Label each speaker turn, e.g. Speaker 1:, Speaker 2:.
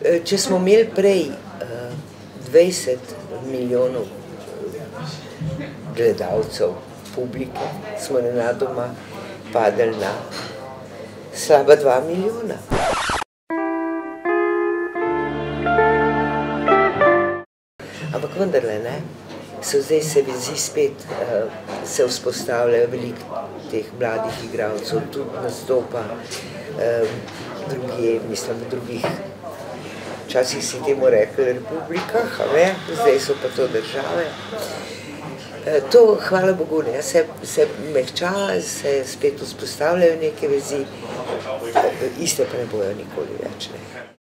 Speaker 1: Če smo imeli prej 20 milijonov gledalcev, publike, smo nenadoma padli na slaba 2 milijona. Ampak vendarle, ne, zdaj se vezi spet, se vzpostavljajo veliko teh mladih igralcev, tudi nastopa drugje, mislim, v drugih, včasih si temu rekli republikah, a ne, zdaj so pa to države. To, hvala Bogu, ne, se mehča, se spet vzpostavljajo neke vezi, iste pa ne bojo nikoli več, ne.